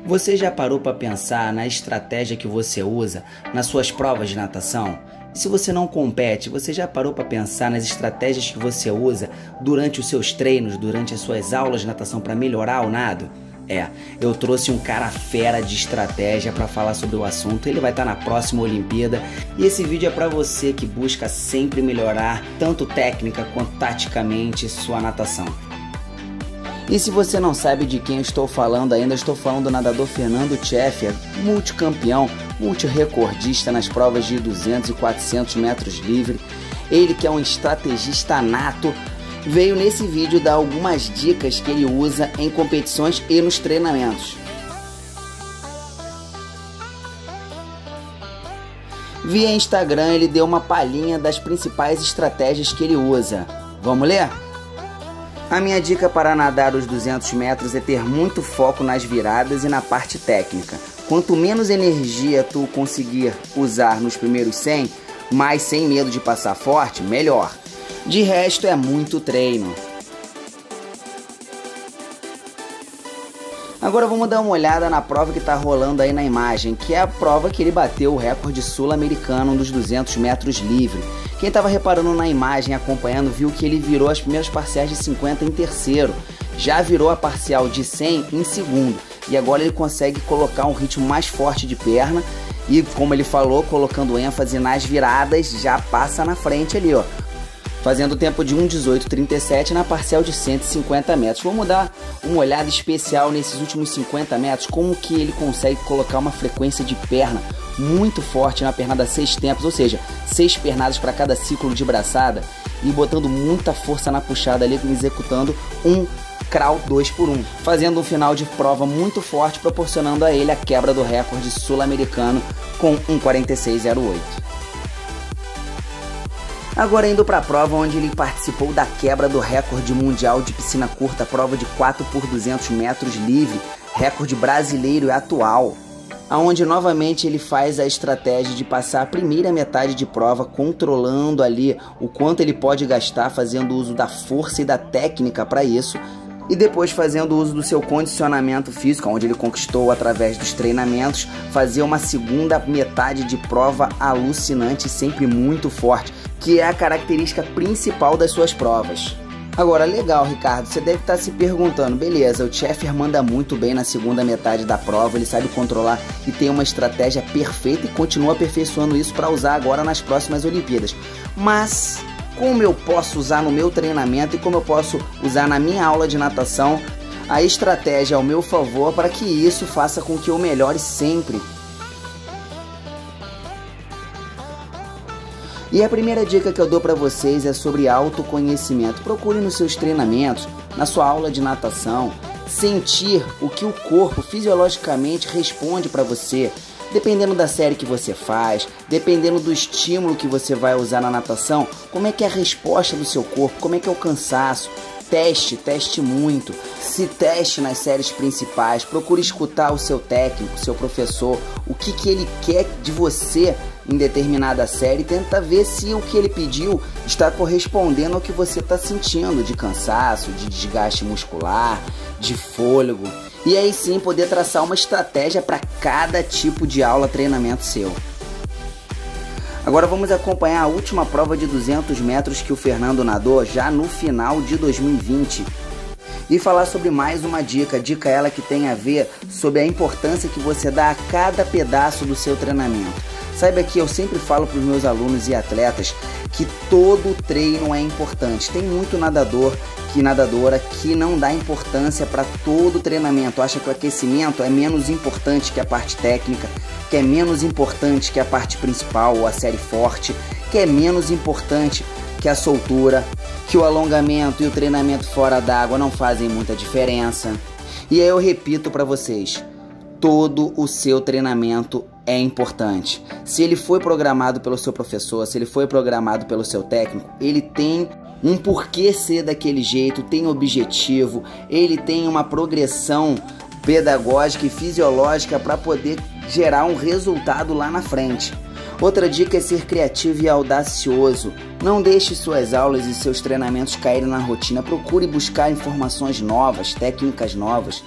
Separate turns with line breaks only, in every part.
Você já parou para pensar na estratégia que você usa nas suas provas de natação? E se você não compete, você já parou para pensar nas estratégias que você usa durante os seus treinos, durante as suas aulas de natação para melhorar o nado? Eu trouxe um cara fera de estratégia para falar sobre o assunto. Ele vai estar na próxima Olimpíada e esse vídeo é para você que busca sempre melhorar tanto técnica quanto taticamente sua natação. E se você não sabe de quem eu estou falando ainda, estou falando do nadador Fernando Tscheffer, multicampeão, multirecordista nas provas de 200 e 400 metros livre. Ele que é um estrategista nato, veio nesse vídeo dar algumas dicas que ele usa em competições e nos treinamentos. Via Instagram ele deu uma palhinha das principais estratégias que ele usa. Vamos ler? A minha dica para nadar os 200 metros é ter muito foco nas viradas e na parte técnica. Quanto menos energia tu conseguir usar nos primeiros 100, mas sem medo de passar forte, melhor. De resto é muito treino. Agora vamos dar uma olhada na prova que está rolando aí na imagem, que é a prova que ele bateu o recorde sul-americano dos 200 metros livre. Quem estava reparando na imagem, acompanhando, viu que ele virou as primeiras parciais de 50 em terceiro. Já virou a parcial de 100 em segundo. E agora ele consegue colocar um ritmo mais forte de perna. E como ele falou, colocando ênfase nas viradas, já passa na frente ali, ó. Fazendo o tempo de 1:18:37 na parcial de 150 metros. Vamos dar uma olhada especial nesses últimos 50 metros, como que ele consegue colocar uma frequência de perna muito forte na pernada 6 tempos, ou seja, 6 pernadas para cada ciclo de braçada e botando muita força na puxada ali, executando um crawl 2x1, fazendo um final de prova muito forte, proporcionando a ele a quebra do recorde sul-americano com 1:46:08. Agora indo para a prova onde ele participou da quebra do recorde mundial de piscina curta, prova de 4x200 metros livre, recorde brasileiro e atual, aonde novamente ele faz a estratégia de passar a primeira metade de prova controlando ali o quanto ele pode gastar, fazendo uso da força e da técnica para isso, e depois fazendo uso do seu condicionamento físico, onde ele conquistou através dos treinamentos, fazer uma segunda metade de prova alucinante, sempre muito forte, que é a característica principal das suas provas. Agora, legal, Ricardo, você deve estar se perguntando, beleza, o Tscheffer manda muito bem na segunda metade da prova, ele sabe controlar e tem uma estratégia perfeita e continua aperfeiçoando isso para usar agora nas próximas Olimpíadas. Mas como eu posso usar no meu treinamento e como eu posso usar na minha aula de natação a estratégia ao meu favor para que isso faça com que eu melhore sempre? E a primeira dica que eu dou para vocês é sobre autoconhecimento. Procure nos seus treinamentos, na sua aula de natação, sentir o que o corpo fisiologicamente responde para você. Dependendo da série que você faz, dependendo do estímulo que você vai usar na natação, como é que é a resposta do seu corpo, como é que é o cansaço. Teste muito, se teste nas séries principais, procure escutar o seu técnico, o seu professor, o que ele quer de você em determinada série, tenta ver se o que ele pediu está correspondendo ao que você está sentindo de cansaço, de desgaste muscular, de fôlego, e aí sim poder traçar uma estratégia para cada tipo de aula, treinamento seu. Agora vamos acompanhar a última prova de 200 metros que o Fernando nadou já no final de 2020 e falar sobre mais uma dica ela que tem a ver sobre a importância que você dá a cada pedaço do seu treinamento. Saiba que eu sempre falo para os meus alunos e atletas que todo treino é importante. Tem muito nadador e nadadora que não dá importância para todo o treinamento, acha que o aquecimento é menos importante que a parte técnica, que é menos importante que a parte principal ou a série forte, que é menos importante que a soltura, que o alongamento e o treinamento fora d'água não fazem muita diferença. E aí eu repito para vocês, todo o seu treinamento é importante. Se ele foi programado pelo seu professor, se ele foi programado pelo seu técnico, ele tem um porquê ser daquele jeito, tem objetivo, ele tem uma progressão pedagógica e fisiológica para poder gerar um resultado lá na frente. Outra dica é ser criativo e audacioso. Não deixe suas aulas e seus treinamentos caírem na rotina. Procure buscar informações novas, técnicas novas.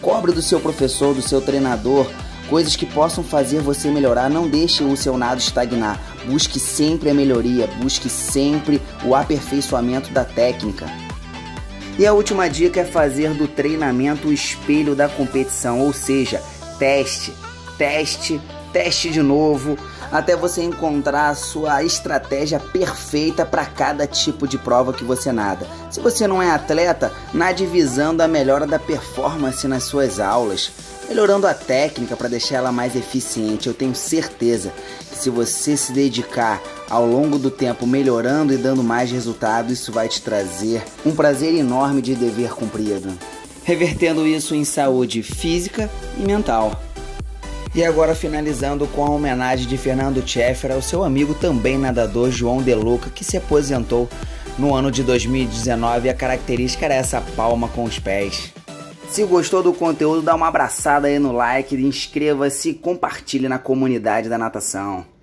Cobre do seu professor, do seu treinador, coisas que possam fazer você melhorar. Não deixe o seu nado estagnar. Busque sempre a melhoria, busque sempre o aperfeiçoamento da técnica. E a última dica é fazer do treinamento o espelho da competição, ou seja, teste de novo, até você encontrar a sua estratégia perfeita para cada tipo de prova que você nada. Se você não é atleta, nade visando a melhora da performance nas suas aulas, melhorando a técnica para deixar ela mais eficiente. Eu tenho certeza que se você se dedicar ao longo do tempo melhorando e dando mais resultado, isso vai te trazer um prazer enorme de dever cumprido, revertendo isso em saúde física e mental. E agora finalizando com a homenagem de Fernando Scheffer ao seu amigo também nadador João De Luca, que se aposentou no ano de 2019 e a característica era essa palma com os pés. Se gostou do conteúdo, dá uma abraçada aí no like, inscreva-se e compartilhe na comunidade da natação.